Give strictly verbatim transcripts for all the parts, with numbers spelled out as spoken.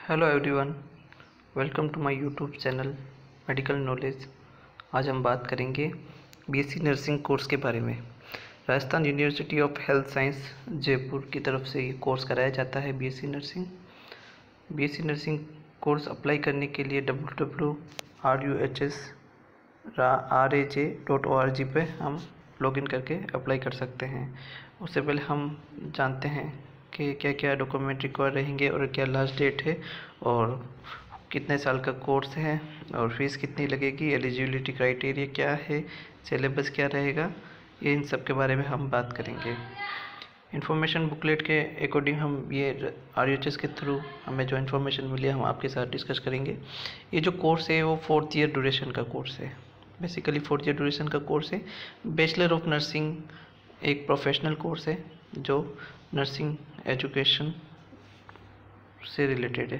Hello everyone, welcome to my YouTube channel medical knowledge. आज हम बात करेंगे बीएससी नर्सिंग कोर्स के बारे में। Rajasthan university of health science Jaipur की तरफ से ये कोर्स कराया जाता है BSc nursing. BSc nursing course apply करने के लिए W W R U H S R A J dot O R G पे हम लॉगिन करके अप्लाई कर सकते हैं। उससे पहले हम जानते हैं कि क्या क्या डॉक्यूमेंट रिक्वायर रहेंगे और क्या लास्ट डेट है और कितने साल का कोर्स है और फीस कितनी लगेगी, एलिजिबिलिटी क्राइटेरिया क्या है, सिलेबस क्या रहेगा, ये इन सब के बारे में हम बात करेंगे। इन्फॉर्मेशन बुकलेट के अकॉर्डिंग हम ये आर यू एच एस के थ्रू हमें जो इन्फॉर्मेशन मिली हम आपके साथ डिस्कस करेंगे। ये जो कोर्स है वो फोर्थ ईयर ड्यूरेशन का कोर्स है। बेसिकली फोर्थ ईयर ड्यूरेशन का कोर्स है। बैचलर ऑफ नर्सिंग एक प्रोफेशनल कोर्स है जो नर्सिंग एजुकेशन से रिलेटेड है।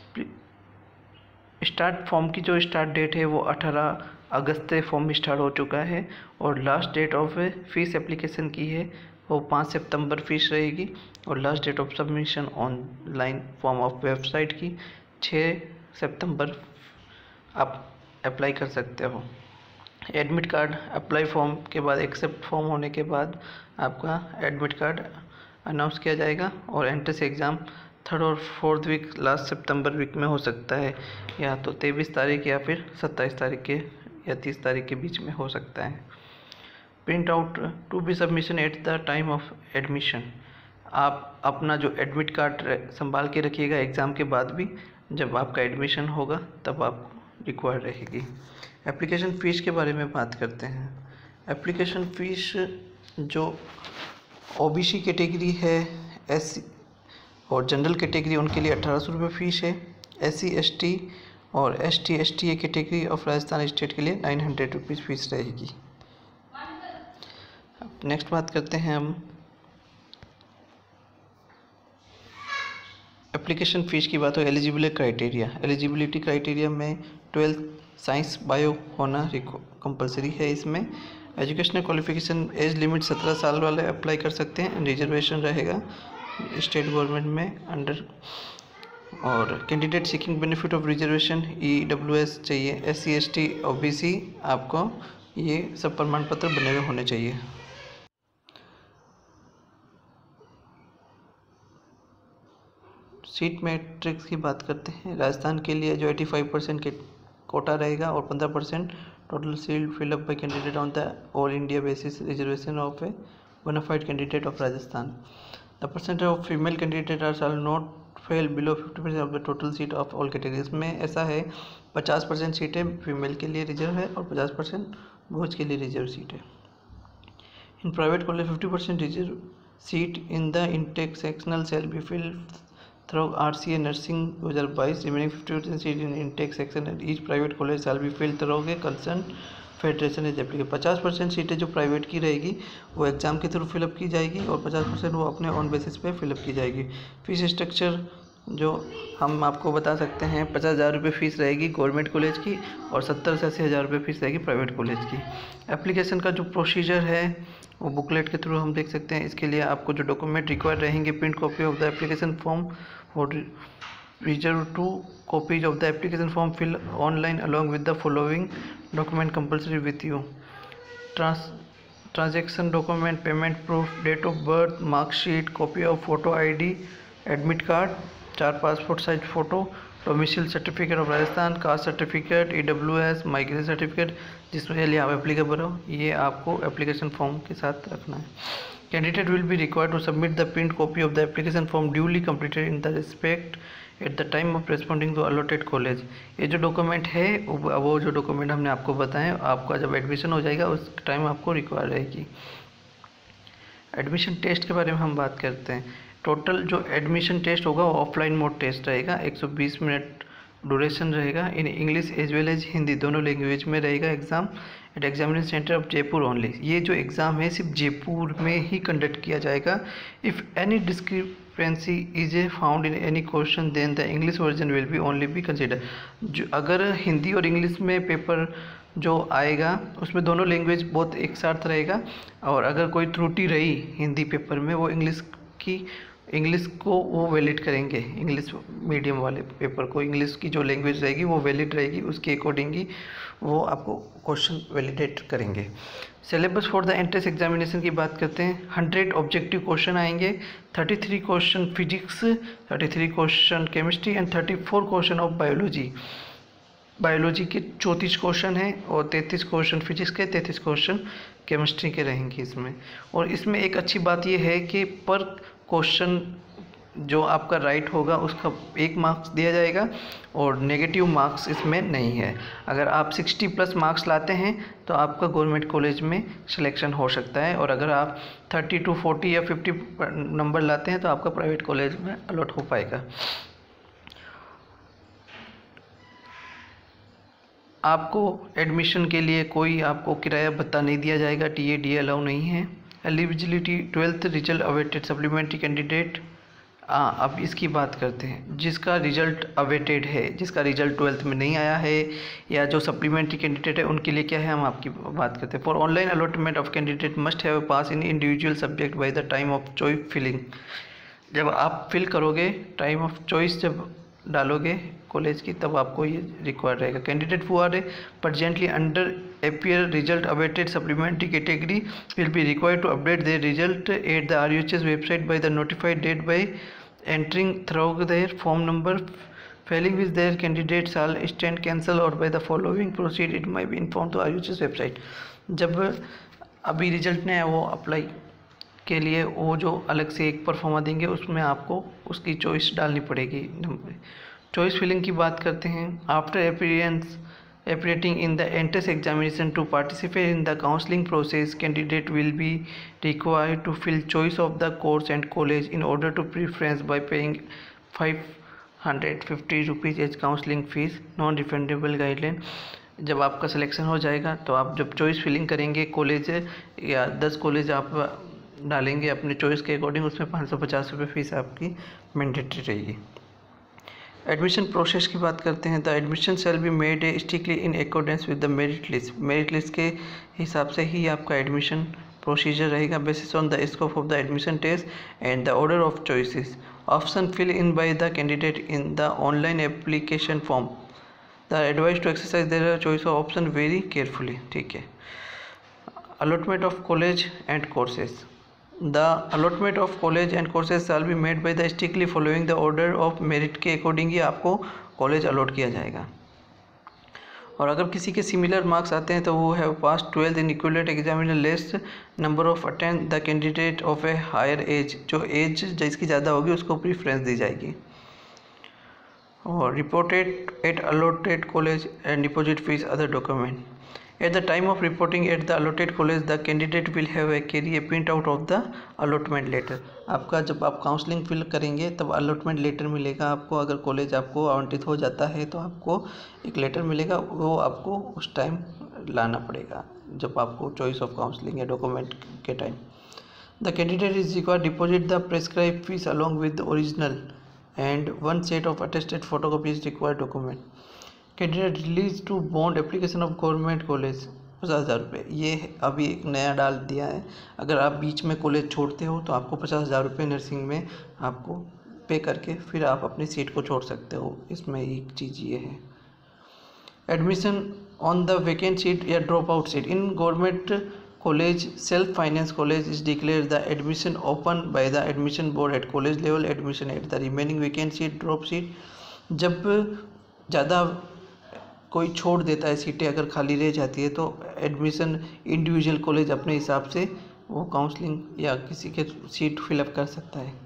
स्टार्ट फॉर्म की जो स्टार्ट डेट है वो अठारह अगस्त से फॉर्म स्टार्ट हो चुका है और last date of fees application की है वो पाँच सितंबर फीस रहेगी और last date of submission online form of website की छः सितंबर आप अप्लाई कर सकते हो। एडमिट कार्ड अप्लाई फॉर्म के बाद एक्सेप्ट फॉर्म होने के बाद आपका एडमिट कार्ड अनाउंस किया जाएगा और एंट्रेंस एग्ज़ाम थर्ड और फोर्थ वीक लास्ट सितंबर वीक में हो सकता है, या तो तेईस तारीख या फिर सत्ताईस तारीख के या तीस तारीख के बीच में हो सकता है। Print out to be submission at the time of admission. आप अपना जो एडमिट कार्ड संभाल के रखिएगा एग्ज़ाम के बाद भी, जब आपका एडमिशन होगा तब आपको रिक्वायर रहेगी। एप्लीकेशन फ़ीस के बारे में बात करते हैं। एप्लीकेशन फ़ीस जो ओबीसी कैटेगरी है, एस और जनरल कैटेगरी उनके लिए अठारह सौ रुपये फ़ीस है। एससी एसटी और S T S T A category of Rajasthan state के लिए नाइन हंड्रेड रुपीज़ फ़ीस रहेगी। अब नेक्स्ट बात करते हैं हम एप्लीकेशन फ़ीस की बात हो। एलिजिबिलिटी क्राइटेरिया एलिजिबिलिटी क्राइटेरिया में ट्वेल्थ साइंस बायो होना कंपलसरी है। इसमें एजुकेशनल क्वालिफिकेशन एज लिमिट सत्रह साल वाले अप्लाई कर सकते हैं। रिजर्वेशन रहेगा स्टेट गवर्नमेंट में अंडर, और candidate seeking benefit of reservation E W S चाहिए। S C S T O B C आपको ये सब प्रमाण पत्र बने हुए होने चाहिए। सीट मैट्रिक्स की बात करते हैं। राजस्थान के लिए जो पचासी परसेंट के कोटा रहेगा और पंद्रह percent total seat fill up by candidate on the all India basis reservation of a bonafide candidate of Rajasthan. The percentage of female candidate are shall not fail below fifty percent of the total seat of all categories. में ऐसा है पचास परसेंट सीटें female के लिए reserve है और पचास परसेंट बॉयज़ के लिए रिजर्व सीट है। In private college fifty percent reserve seat in the intake sectional shall be filled through R C A nursing दो हज़ार बाईस। Remaining fifty percent seat in intake section at each private college shall be filled through a concern federation is applicable. पचास परसेंट सीटें जो private की रहेगी वो एग्ज़ाम के थ्रू फिलअप की जाएगी और पचास परसेंट वो अपने ऑन बेसिस पे फिलअप की जाएगी। फीस स्ट्रक्चर जो हम आपको बता सकते हैं, पचास हज़ार रुपये फ़ीस रहेगी गवर्नमेंट कॉलेज की और सत्तर से अस्सी हज़ार रुपये फ़ीस रहेगी प्राइवेट कॉलेज की। एप्लीकेशन का जो प्रोसीजर है वो बुकलेट के थ्रू हम देख सकते हैं। इसके लिए आपको जो डॉक्यूमेंट रिक्वायर रहेंगे, print copy of the application form और reserve two copies of the application form fill online along with the following document compulsory with you: Trans transaction document, payment proof, date of birth, mark sheet, copy of photo I D, admit card, चार passport size photo, domicile certificate of Rajasthan, caste certificate, E W S, migration certificate जिसमें लिए आप applicable हो, ये आपको application form के साथ रखना है। Candidate will be required to submit the print copy of the application form duly completed in the respect at the time of responding to allotted college। ये जो डॉक्यूमेंट है वो जो डॉक्यूमेंट हमने आपको बताएं, आपका जब एडमिशन हो जाएगा उस टाइम आपको रिक्वायर रहेगी। एडमिशन टेस्ट के बारे में हम बात करते हैं। टोटल जो एडमिशन टेस्ट होगा वो ऑफलाइन मोड टेस्ट रहेगा। एक सौ बीस मिनट ड्यूरेशन रहेगा in English as well as Hindi दोनों लैंग्वेज में रहेगा exam at examination centre of Jaipur only. ये जो एग्ज़ाम है सिर्फ जयपुर में ही कंडक्ट किया जाएगा। If any discrepancy is a found in any question then the English version will be only be consider. जो अगर हिंदी और इंग्लिश में पेपर जो आएगा उसमें दोनों लैंग्वेज बहुत एक साथ रहेगा और अगर कोई त्रुटि रही हिंदी पेपर में वो इंग्लिश की इंग्लिश को वो वैलिड करेंगे, इंग्लिश मीडियम वाले पेपर को इंग्लिश की जो लैंग्वेज रहेगी वो वैलिड रहेगी, उसके अकॉर्डिंग ही वो आपको क्वेश्चन वैलिडेट करेंगे। Syllabus for the entrance examination की बात करते हैं। हंड्रेड ऑब्जेक्टिव क्वेश्चन आएंगे, thirty three question physics, thirty three question chemistry and thirty four question of biology. Biology के चौंतीस क्वेश्चन हैं और तैंतीस क्वेश्चन फिजिक्स के, तैंतीस क्वेश्चन केमिस्ट्री के रहेंगे इसमें। और इसमें एक अच्छी बात यह है कि पर क्वेश्चन जो आपका राइट होगा उसका एक मार्क्स दिया जाएगा और नेगेटिव मार्क्स इसमें नहीं है। अगर आप साठ प्लस मार्क्स लाते हैं तो आपका गवर्नमेंट कॉलेज में सिलेक्शन हो सकता है, और अगर आप तीस टू चालीस या पचास नंबर लाते हैं तो आपका प्राइवेट कॉलेज में अलॉट हो पाएगा। आपको एडमिशन के लिए कोई आपको किराया भत्ता नहीं दिया जाएगा, टी ए डी अलाउ नहीं है। Eligibility twelfth result awaited supplementary candidate. हाँ, अब इसकी बात करते हैं। जिसका रिजल्ट अवेटेड है, जिसका रिजल्ट ट्वेल्थ में नहीं आया है या जो सप्लीमेंट्री कैंडिडेट है, उनके लिए क्या है, हम आपकी बात करते हैं। For online allotment of candidate must have pass in individual subject by the time of choice filling. जब आप फिल करोगे, टाइम ऑफ चॉइस जब डालोगे कॉलेज की, तब आपको ये रिक्वायर्ड रहेगा। Candidate who are presently under appear result awaited supplementary category will be required to update their result at the R U H S website by the notified date by entering through their form number. Failing with their candidate shall stand cancel or by the following proceed it might be informed to R U H S website। जब अभी result नहीं है वो apply के लिए वो जो अलग से एक परफॉर्मा देंगे उसमें आपको उसकी चॉइस डालनी पड़ेगी। चॉइस फिलिंग की बात करते हैं। After appearance appearing in the entrance examination to participate in the counseling process, candidate will be required to fill choice of the course and college in order to preference by paying five hundred fifty rupees as counseling fees, non refundable guideline। जब आपका selection हो जाएगा तो आप जब choice filling करेंगे college या दस कॉलेज आप डालेंगे अपने चॉइस के अकॉर्डिंग, उसमें पाँच सौ पचास रुपये फीस आपकी मैंडेटरी रहेगी। एडमिशन प्रोसेस की बात करते हैं। The admission shall be made strictly in accordance with the merit list. Merit list के हिसाब से ही आपका एडमिशन प्रोसीजर रहेगा, basis on the scope of the admission test and the order of choices. Option fill in by the candidate in the online application form. The advice to exercise their choice of option very carefully. ठीक है। Allotment of college and courses. The allotment of college and courses shall be made by the strictly following the order of merit के according ही आपको college allot किया जाएगा। और अगर किसी के सिमिलर मार्क्स आते हैं तो वो have pass twelfth in equivalent examiner less number of attend the candidate of a higher age. जो एज जिसकी ज़्यादा होगी उसको प्रीफ्रेंस दी जाएगी। और reported at allotted college and deposit fees other document. At the time of reporting at the allotted college, the candidate will have a carry a print out of the allotment letter। आपका जब आप counselling fill करेंगे तब allotment letter मिलेगा आपको। अगर college आपको आवंटित हो जाता है तो आपको एक लेटर मिलेगा, वो आपको उस टाइम लाना पड़ेगा जब आपको चॉइस ऑफ काउंसलिंग या डॉक्यूमेंट के time. The candidate is required deposit the prescribe fees along with the original and one set of attested photocopy is required document. Candidate release to bond application of government college पचास हज़ार रुपये। ये अभी एक नया डाल दिया है। अगर आप बीच में कॉलेज छोड़ते हो तो आपको पचास हज़ार रुपये नर्सिंग में आपको पे करके फिर आप अपनी सीट को छोड़ सकते हो। इसमें एक चीज़ ये है। Admission on the vacant seat या drop out seat in government college self finance college is declare the admission open by the admission board at college level. Admission at the remaining vacant seat drop seat. जब ज़्यादा कोई छोड़ देता है सीटें, अगर खाली रह जाती है तो एडमिशन इंडिविजुअल कॉलेज अपने हिसाब से वो काउंसलिंग या किसी के सीट फिलअप कर सकता है।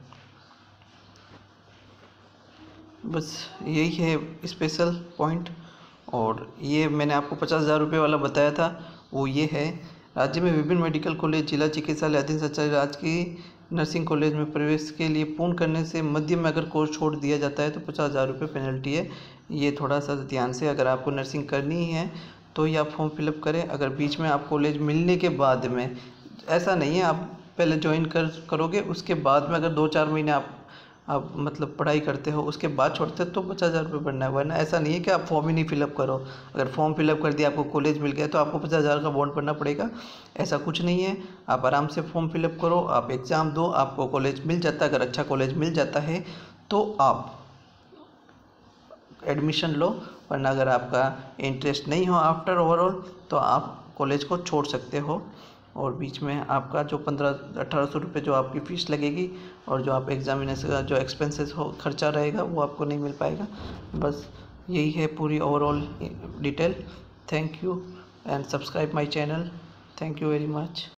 बस यही है स्पेशल पॉइंट। और ये मैंने आपको पचास हज़ार रुपये वाला बताया था, वो ये है। राज्य में विभिन्न मेडिकल कॉलेज जिला चिकित्सालय अधीन संचालित राज्य की नर्सिंग कॉलेज में प्रवेश के लिए पूर्ण करने से मध्य में अगर कोर्स छोड़ दिया जाता है तो पचास हज़ार रुपये पेनल्टी है। ये थोड़ा सा ध्यान से, अगर आपको नर्सिंग करनी है तो ही आप फॉर्म फिलअप करें। अगर बीच में आप कॉलेज मिलने के बाद में, ऐसा नहीं है आप पहले ज्वाइन कर करोगे उसके बाद में अगर दो चार महीने आप आप मतलब पढ़ाई करते हो उसके बाद छोड़ते हो तो पचास हज़ार रुपये भरना है, वरना ऐसा नहीं है कि आप फॉर्म ही नहीं फिलअप करो। अगर फॉर्म फिलअप कर दिया, आपको कॉलेज मिल गया तो आपको पचास हज़ार का बॉन्ड भरना पड़ेगा, ऐसा कुछ नहीं है। आप आराम से फॉर्म फिलअप करो, आप एग्ज़ाम दो, आपको कॉलेज मिल जाता है। अगर अच्छा कॉलेज मिल जाता है तो आप एडमिशन लो, वरना अगर आपका इंटरेस्ट नहीं हो आफ्टर ओवरऑल तो आप कॉलेज को छोड़ सकते हो। और बीच में आपका जो पंद्रह अठारह सौ रुपये जो आपकी फ़ीस लगेगी और जो आप एग्जामिनेशन का जो एक्सपेंसेस हो खर्चा रहेगा वो आपको नहीं मिल पाएगा। बस यही है पूरी overall detail. Thank you and subscribe my channel. Thank you very much.